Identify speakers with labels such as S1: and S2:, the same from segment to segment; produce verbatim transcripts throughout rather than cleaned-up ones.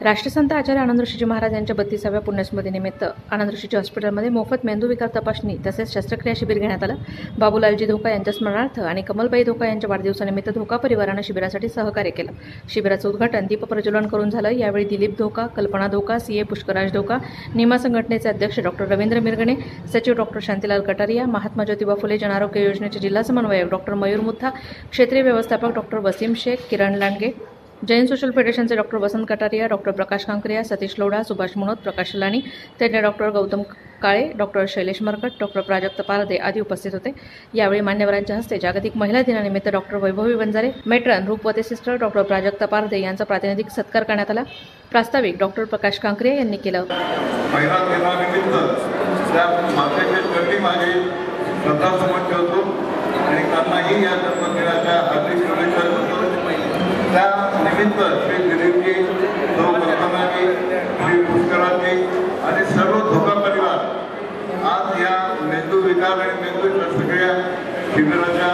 S1: राष्ट्रसंत आचार्य आनंद ऋषीजी महाराज यांच्या बत्तीसाव्या पुण्यस्मृतीनिमित्त आनंद ऋषीजी हॉस्पिटलमध्ये मोफत मेंदूविकार तपासणी तसेच शस्त्रक्रिया शिबिर घेण्यात आलं। बाबूलालजी धोका यांच्या स्मरणार्थ आणि कमलबाई धोका यांच्या वाढदिवसानिमित्त धोका परिवारानं शिबिरासाठी सहकार्य केलं। शिबिराचं उद्घाटन दीप प्रज्वलन करून झालं। यावेळी दिलीप धोका, कल्पना धोका, सीए पुष्कराज धोका, निमा संघटनेचे अध्यक्ष डॉक्टर रवींद्र मिरगणे, सचिव डॉक्टर शांतीलाल कटारिया, महात्मा ज्योतिबा फुले जन आरोग्य योजनेचे जिल्हा समन्वयक डॉक्टर मयूर मुथा, क्षेत्रीय व्यवस्थापक डॉक्टर वसीम शेख, किरण लांडगे, जैन सोशल फेडरेशनचे डॉक्टर वसंत कटारिया, डॉक्टर प्रकाश कांकरिया, सतीश लोढा, सुभाष मुनोत, प्रकाश लानी, तज्ञ doctor Gautam Kale, doctor Shailesh Markat, doctor Prajakt Parde आदी उपस्थित होते। यावेळी मान्यवरांच्या हस्ते जागतिक महिला दिनानिमित्त doctor Vaibhavi Vanjare, matron Roopwati sister doctor Prajakt Parde यांचा प्रातिनिधिक सत्कार करण्यात आला। प्रास्ताविक डॉक्टर प्रकाश कांकरिया यांनी केलं।
S2: महिला दिनानिमित्त त्या मातेच्या चरणी माझी श्रद्धासुमन ठेवतो आणि त्यांनाही या जन्मदिनाच्या हार्दिक शुभेच्छा देतो। त्या निमित्त श्री दिलीपजी, सौ कल्पनाजी, श्री पुष्कराजी आणि सर्व धोका परिवार आज या मेंदू विकार आणि मेंदू शस्त्रक्रिया शिबिराच्या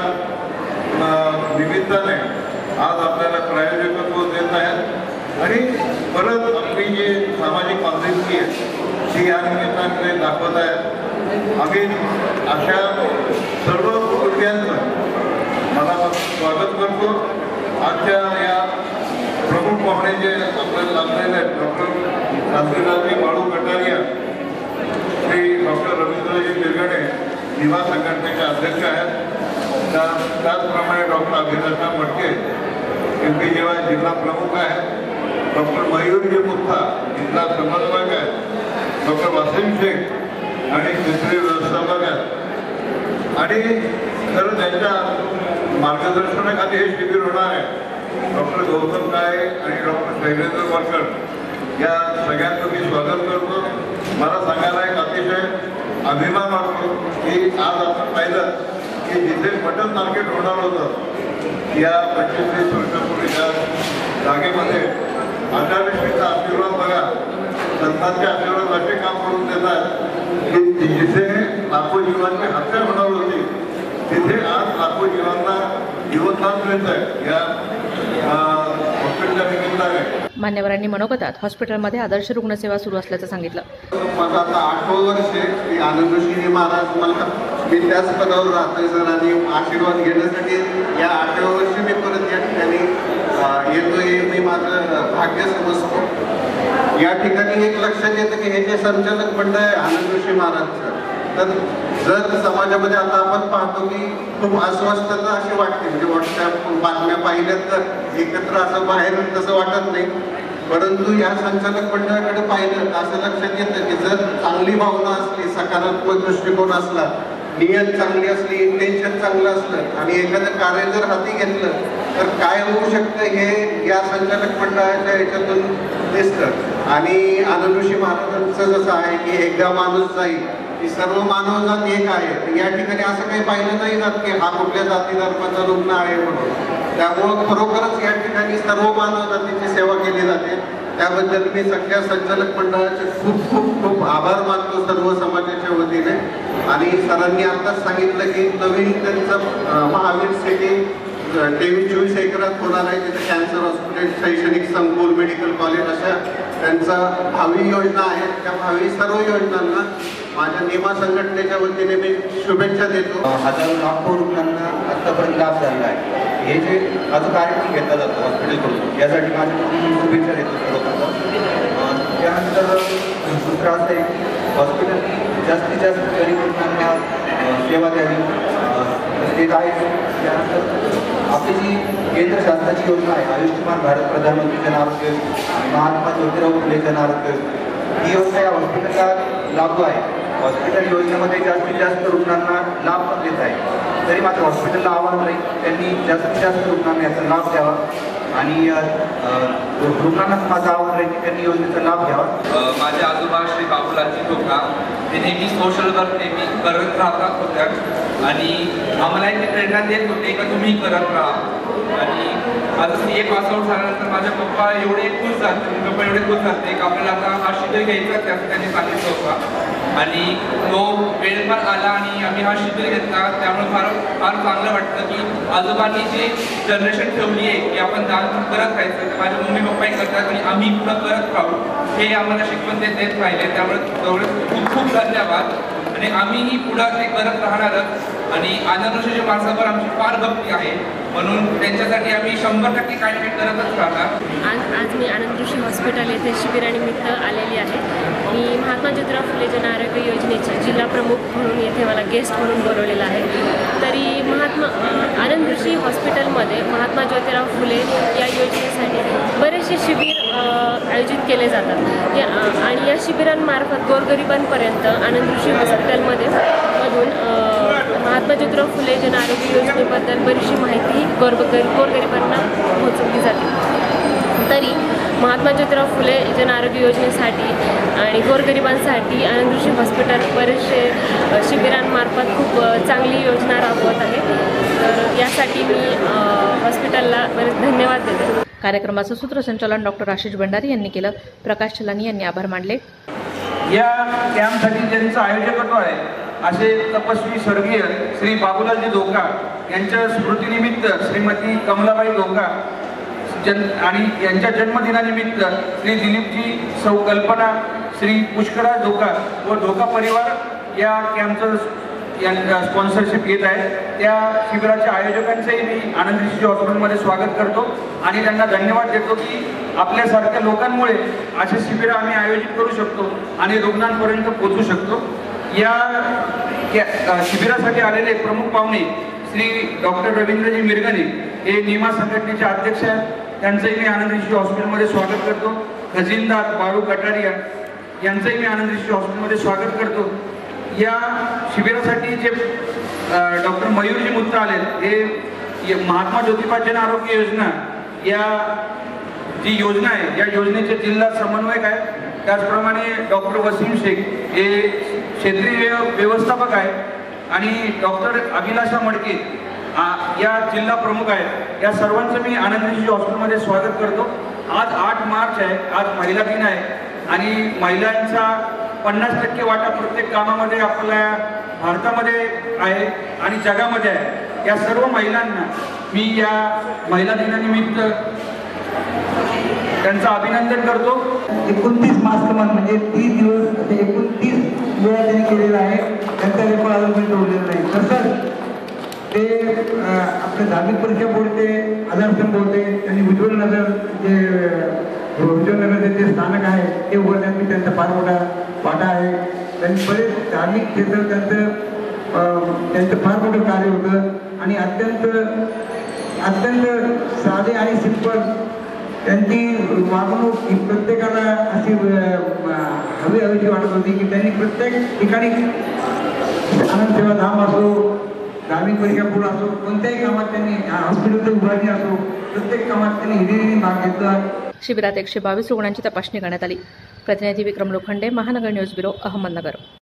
S2: निमित्ताने आज आपल्याला प्रायोजकत्व देत आहेत आणि परत आपली जी सामाजिक बांधिलकी आहे ती या निमित्ताने दाखवत आहे। आम्ही अशा सर्व कुटुंबियांचं मला स्वागत करतो। आजच्या या प्रमुख पाहुणे जे आपल्याला लाभलेले आहेत डॉक्टर शांतीलालजी बाळू कटारिया, श्री डॉक्टर रवींद्रजी मिरगणे निवा संघटनेचे अध्यक्ष आहेत, त्या त्याचप्रमाणे डॉक्टर अभिलाषा मटके एम पी जेव्हा जिल्हा प्रमुख आहेत, डॉक्टर मयूरजी मुथा जिल्हा समन्वयक आहेत, डॉक्टर वसीम शेख आणि क्षेत्रीय व्यवस्थापक आहेत आणि तर त्यांच्या मार्गदर्शनाखाली हे शिबिर होणार आहे। डॉक्टर गौतम काळे आणि डॉक्टर शैलेंद्र मरकट या सगळ्यांचं मी स्वागत करतो। मला सांगायला एक अतिशय अभिमान वाटतो की आज आपण पाहिलं की जिथे मटन मार्केट होणार होतं या पंचवीस तीस वर्षापूर्वीच्या जागेमध्ये आचार्यश्रीचा आशीर्वाद बघा, संतांचे आशीर्वाद असे काम करून देतात की जिथे लाखो जीवांची हत्या होणार होती तिथे आज लाखो जीवांना जीवनदान मिळत आहे या हॉस्पिटलच्या निमित्ताने।
S1: मान्यवरांनी मनोगतात हॉस्पिटलमध्ये आदर्श रुग्णसेवा सुरू असल्याचं सांगितलं।
S3: माझं आता आठवं वर्ष आहे आनंद ऋषीजी महाराज मला मी त्याच पदावर राहतोय सर आणि आशीर्वाद घेण्यासाठी या आठव्या वर्षी मी परत या ठिकाणी येतोय, मी माझं भाग्य समजतो। या ठिकाणी एक लक्षात येतं की हे जे संचालक मंडळ आहे आनंद ऋषी महाराजचं, तर जर समाजामध्ये आता आपण पाहतो की खूप अस्वस्थता अशी वाटते, म्हणजे व्हॉट्सअप बातम्या पाहिल्यात तर एकत्र असं बाहेर तसं वाटत नाही, परंतु या संचालक मंडळाकडे पाहिलं असं लक्षात येतं की जर चांगली भावना असली, सकारात्मक दृष्टिकोन असला, नियत चांगली असली, इंटेन्शन चांगलं असलं आणि एखादं कार्य जर हाती घेतलं तर काय होऊ शकतं हे या संचालक मंडळाच्या ह्याच्यातून दिसतं। आणि आनंद ऋषी महाराजांचं जसं आहे की एकदा माणूस जाईल की सर्व मानवजात एक आहे, या ठिकाणी असं काही पाहिलं नाही जात की हा कुठल्या जाती धर्माचा रुग्ण आहे म्हणून। त्यामुळं खरोखरच या ठिकाणी सर्व मानव जातीची सेवा केली जाते। त्याबद्दल मी सगळ्या संचालक मंडळाचे खूप खूप खूप आभार मानतो सर्व समाजाच्या वतीने। आणि सरांनी आत्ताच सांगितलं की नवीन त्यांचं महावीर सिटी तेवीस चोवीस एकरात होणार आहे, तिथे कॅन्सर हॉस्पिटल, शैक्षणिक संकुल, मेडिकल कॉलेज अशा त्यांचा भावी योजना आहेत। त्या भावी सर्व योजनांना माझ्या निमा संघटनेच्या वतीने मी शुभेच्छा देतो।
S4: हजारो लाखो रुग्णांना आत्तापर्यंत लाभ झाला आहे। हे जे माझा कार्यक्रम घेतला जातो हॉस्पिटलकडून यासाठी माझ्या शुभेच्छा देतो सर्वप्रथम। त्यानंतर दुसरं असं आहे की हॉस्पिटल जास्तीत जास्त गरीब रुग्णांना सेवा द्यावी ते आहे। त्यानंतर आपली जी केंद्र शासनाची योजना आहे आयुष्यमान भारत प्रधानमंत्री जन आरोग्य महात्मा ज्योतिराव फुले जन आरोग्य, ही योजना या हॉस्पिटलला लागू आहे। हॉस्पिटल योजनेमध्ये जास्तीत जास्त रुग्णांना लाभ पण देत आहे, तरी मात्र हॉस्पिटलला आव्हान राहील त्यांनी जास्तीत जास्त रुग्णांना याचा लाभ द्यावा आणि रुग्णांना माझं आव्हान राहील की त्यांनी योजनेचा लाभ घ्यावा।
S5: माझे आजोबा श्री बाबूलालजी धोका ते नेहमी सोशल वर्क नेहमी करत राहतात होत्या आणि आम्हाला एक प्रेरणा देत होते की तुम्ही करत राहा। आणि माझं सी ए पासआउट झाल्यानंतर माझ्या पप्पा एवढे खुश झाले पप्पा एवढे खुश झाले की आपल्याला आता हा शिबिर घ्यायचा त्याचं त्यांनी सांगितलं होतं आणि तो वेळ पण आला आणि आम्ही हा शिबिर घेतला. त्यामुळे फार फार चांगलं वाटतं की आजोबांनी जे जनरेशन ठेवली आहे की आपण दान करत राहायचं, तर माझे मम्मी पप्पाही करतात आणि आम्ही पुढं करत राहू हे आम्हाला शिकवण ते देत राहिले. त्यामुळे तेवढे खूप खूप धन्यवाद आणि आम्हीही पुढं ते करत राहणारच. आणि आनंद ऋषीच्या माणसावर आमची फार भक्ती आहे म्हणून त्यांच्यासाठी आम्ही शंभर टक्के काही काही करतच राहणार.
S6: आज आज मी आनंद ऋषी हॉस्पिटल येथे शिबिरानिमित्त आलेली आहे. मी महात्मा ज्योतिराव फुले जन आरोग्य योजनेची जिल्हा प्रमुख म्हणून येथे मला गेस्ट म्हणून बोलवलेलं आहे. तरी महात्मा आनंद ऋषी हॉस्पिटलमध्ये महात्मा ज्योतिराव फुले या योजनेसाठी बरेचसे शिबिर आयोजित केले जातात या आणि या शिबिरांमार्फत गोरगरिबांपर्यंत आनंद ऋषी हॉस्पिटलमध्ये मधून महात्मा ज्योतिराव फुले जन आरोग्य योजनेबद्दल बरीचशी माहिती गोर गोरगरिबांना पोहोचवली जाते. तरी महात्मा ज्योतिराव फुले जन आरोग्य योजनेसाठी आणि गोरगरिबांसाठी आनंद ऋषी हॉस्पिटल बरेचसे शिबिरांमार्फत खूप चांगली योजना राबवत आहे. तर यासाठी मी हॉस्पिटलला बरेच धन्यवाद देते.
S1: कार्यक्रमाचं सूत्रसंचालन डॉक्टर आशिष भंडारी यांनी केलं. प्रकाश चलानी यांनी आभार मानले.
S7: या कॅम्पसाठी ज्यांचं आयोजकत्व आहे असे तपस्वी स्वर्गीय श्री बाबूलालजी धोका यांच्या स्मृतीनिमित्त श्रीमती कमलाबाई धोका जन आणि यांच्या जन्मदिनानिमित्त श्री दिलीपजी सौ कल्पना श्री पुष्कराज धोका व धोका परिवार या कॅम्पचं स्पॉन्सरशिप घेत आहे. त्या शिबिराच्या आयोजकांचंही मी आनंद ऋषी हॉस्पिटलमध्ये स्वागत करतो आणि त्यांना धन्यवाद देतो की आपल्यासारख्या लोकांमुळे असे शिबिरं आम्ही आयोजित करू शकतो आणि रुग्णांपर्यंत पोहोचू शकतो. या शिबिरासाठी आलेले प्रमुख पाहुणे श्री डॉक्टर रवींद्रजी मिरगणे हे निमा संघटनेचे अध्यक्ष आहेत. त्यांचंही मी आनंद ऋषी हॉस्पिटलमध्ये स्वागत करतो. खजिनदार बाळू कटारिया यांचंही मी आनंद ऋषी हॉस्पिटलमध्ये स्वागत करतो. या शिबिरासाठी जे डॉक्टर मयूरजी मुत्ता आले हे महात्मा ज्योतिबा जन आरोग्य योजना या जी योजना आहे या योजनेचे जिल्हा समन्वयक आहेत. त्याचप्रमाणे डॉक्टर वसीम शेख हे क्षेत्रीय व्यवस्थापक आहेत आणि डॉक्टर अभिलाषा मडके या जिल्हा प्रमुख आहेत. या सर्वांचं मी आनंद ऋषी हॉस्पिटलमध्ये स्वागत करतो. आज आठ मार्च आहे, आज महिला दिन आहे आणि महिलांचा पन्नास टक्के वाटा प्रत्येक कामामध्ये आपल्या भारतामध्ये आहे आणि जगामध्ये आहे. या सर्व महिलांना मी या महिला दिनानिमित्त त्यांचं अभिनंदन करतो.
S8: एकोणतीस मार्च म्हणजे तीस दिवस एकोणतीस वेळा त्यांनी केलेला आहे. त्यांचा रेकॉर्ड अजून ठेवलेला नाही. तसंच ते आपल्या धार्मिक परीक्षा बोर्ड ते आधारस्तंभ होते. त्यांनी उज्ज्वल नगर जे उज्ज्वल नगरचे जे स्थानक आहे ते उघडण्यात मी त्यांचा फार मोठा वाटा आहे. त्यांनी बरेच धार्मिक क्षेत्र त्यांचं त्यांचं फार मोठं कार्य होतं आणि अत्यंत अत्यंत साधे आणि सिंपल त्यांची वागणूक ही प्रत्येकाला अशी हवी हवीची वाटत होती की त्यांनी प्रत्येक ठिकाणी आनंद सेवा धाम असो, धार्मिक परीक्षा पूर्ण असो, कोणत्याही कामात त्यांनी हॉस्पिटलची उभारणी असो, प्रत्येक कामात त्यांनी हिरिरीने भाग घेतला.
S1: शिबिरात एकशे बावीस रुग्णांची तपासणी करण्यात आली. प्रतिनिधी विक्रम लोखंडे, महानगर न्यूज ब्युरो, अहमदनगर.